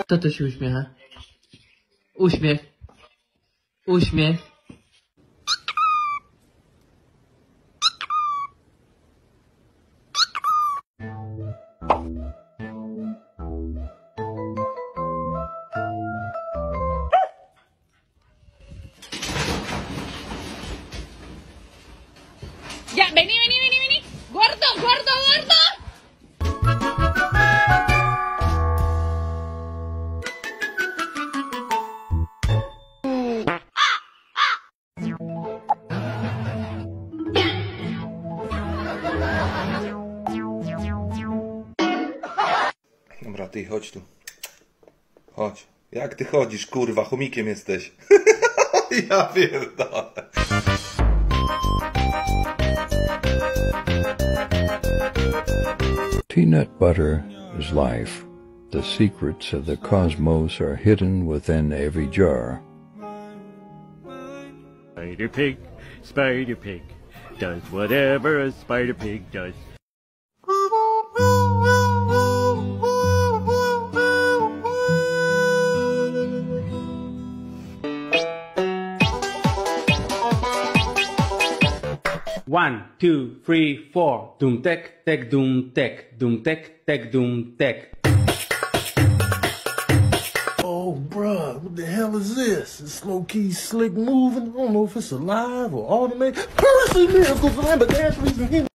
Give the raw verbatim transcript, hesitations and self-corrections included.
Kto to się uśmiecha? Uśmiech. Uśmiech. Ya, vení, vení, vení, vení. Gordo, gordo, gordo. Dobra, ty chodź tu. Chodź. Jak ty chodzisz, kurwa? Chomikiem jesteś. Ja pierdolę. Peanut butter is life. The secrets of the cosmos are hidden within every jar. Spider pig, spider pig, does whatever a spider pig does. One, two, three, four. Doom tech, tech, doom tech, doom tech, tech, doom tech. Oh, bruh, what the hell is this? It's low-key slick moving. I don't know if it's alive or automated. Currency miracles, I'm a dance reason.